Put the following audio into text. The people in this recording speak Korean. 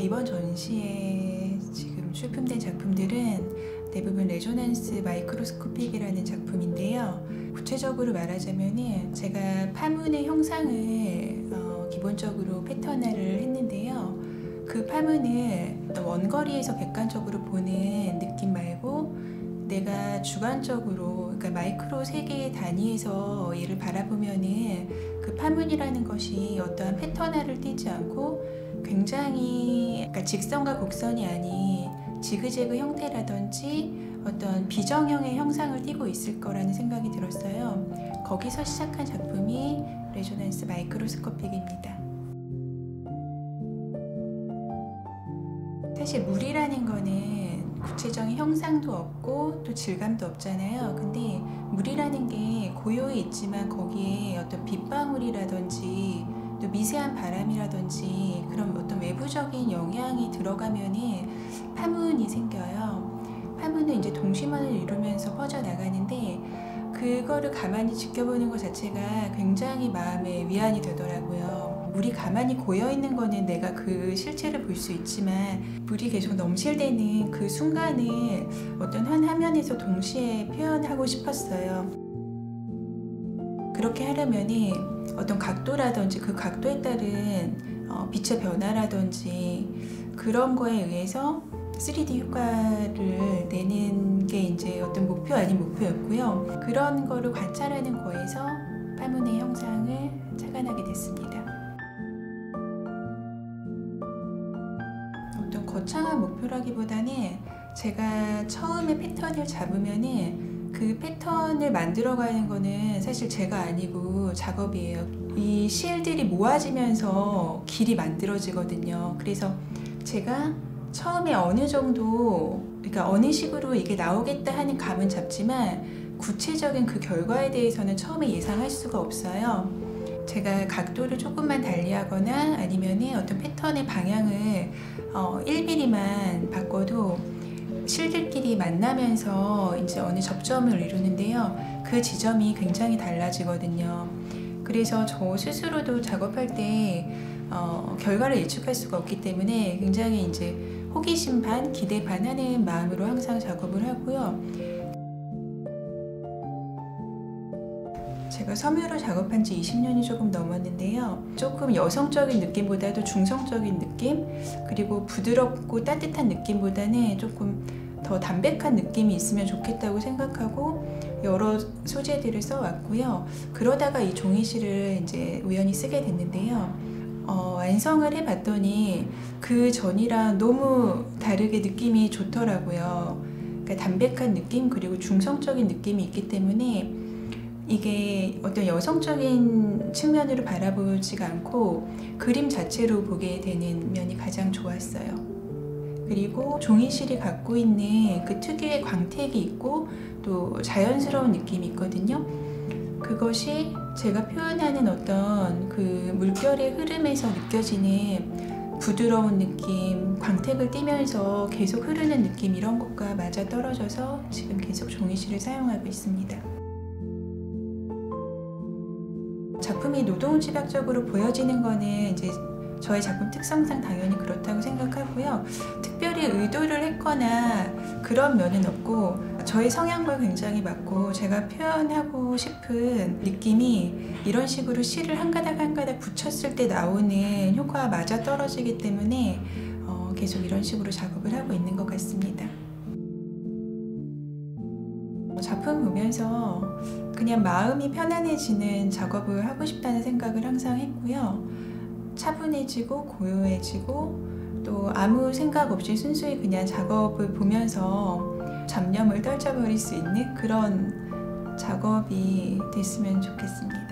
이번 전시에 지금 출품된 작품들은 대부분 레조넌스 마이크로스코픽이라는 작품인데요. 구체적으로 말하자면은 제가 파문의 형상을 기본적으로 패턴화를 했는데요. 그 파문을 원거리에서 객관적으로 보는 느낌 말고 내가 주관적으로, 그러니까 마이크로 세계의 단위에서 얘를 바라보면은 그 파문이라는 것이 어떠한 패턴화를 띠지 않고 굉장히, 그러니까 직선과 곡선이 아닌 지그재그 형태라든지 어떤 비정형의 형상을 띠고 있을 거라는 생각이 들었어요. 거기서 시작한 작품이 레조넌스 마이크로스코픽입니다. 사실 물이라는 거는 구체적인 형상도 없고 또 질감도 없잖아요. 근데 물이라는 게 고요히 있지만 거기에 어떤 빗방울이라든지 또 미세한 바람이라든지 그런 어떤 외부적인 영향이 들어가면은 파문이 생겨요. 파문은 이제 동심원을 이루면서 퍼져나가는데 그거를 가만히 지켜보는 것 자체가 굉장히 마음에 위안이 되더라고요. 물이 가만히 고여있는 거는 내가 그 실체를 볼 수 있지만 물이 계속 넘실대는 그 순간을 어떤 한 화면에서 동시에 표현하고 싶었어요. 그렇게 하려면은 어떤 각도라든지 그 각도에 따른 빛의 변화라든지 그런 거에 의해서 3D 효과를 내는 게 이제 어떤 목표 아닌 목표였고요. 그런 거를 관찰하는 거에서 파문의 형상을 착안하게 됐습니다. 어떤 거창한 목표라기보다는 제가 처음에 패턴을 잡으면은 그 패턴을 만들어가는 거는 사실 제가 아니고 작업이에요. 이 실들이 모아지면서 길이 만들어지거든요. 그래서 제가 처음에 어느 정도, 그러니까 어느 식으로 이게 나오겠다 하는 감은 잡지만 구체적인 그 결과에 대해서는 처음에 예상할 수가 없어요. 제가 각도를 조금만 달리하거나 아니면은 어떤 패턴의 방향을 1mm만 바꿔도 실들끼리 만나면서 이제 어느 접점을 이루는데요. 그 지점이 굉장히 달라지거든요. 그래서 저 스스로도 작업할 때 결과를 예측할 수가 없기 때문에 굉장히 이제 호기심 반, 기대 반 하는 마음으로 항상 작업을 하고요. 제가 섬유로 작업한 지 20년이 조금 넘었는데요. 조금 여성적인 느낌보다도 중성적인 느낌, 그리고 부드럽고 따뜻한 느낌보다는 조금 더 담백한 느낌이 있으면 좋겠다고 생각하고 여러 소재들을 써왔고요. 그러다가 이 종이실을 이제 우연히 쓰게 됐는데요. 완성을 해봤더니 그 전이랑 너무 다르게 느낌이 좋더라고요. 그러니까 담백한 느낌 그리고 중성적인 느낌이 있기 때문에 이게 어떤 여성적인 측면으로 바라보지가 않고 그림 자체로 보게 되는 면이 가장 좋았어요. 그리고 종이실이 갖고 있는 그 특유의 광택이 있고 또 자연스러운 느낌이 있거든요. 그것이 제가 표현하는 어떤 그 물결의 흐름에서 느껴지는 부드러운 느낌, 광택을 띠면서 계속 흐르는 느낌, 이런 것과 맞아 떨어져서 지금 계속 종이실을 사용하고 있습니다. 작품이 노동지각적으로 보여지는 거는 이제 저의 작품 특성상 당연히 그렇다고 생각하고요. 특별히 의도를 했거나 그런 면은 없고 저의 성향과 굉장히 맞고 제가 표현하고 싶은 느낌이 이런 식으로 실을 한 가닥 한 가닥 붙였을 때 나오는 효과와 맞아 떨어지기 때문에 계속 이런 식으로 작업을 하고 있는 것 같습니다. 작품 보면서 그냥 마음이 편안해지는 작업을 하고 싶다는 생각을 항상 했고요. 차분해지고 고요해지고 또 아무 생각 없이 순수히 그냥 작업을 보면서 잡념을 떨쳐버릴 수 있는 그런 작업이 됐으면 좋겠습니다.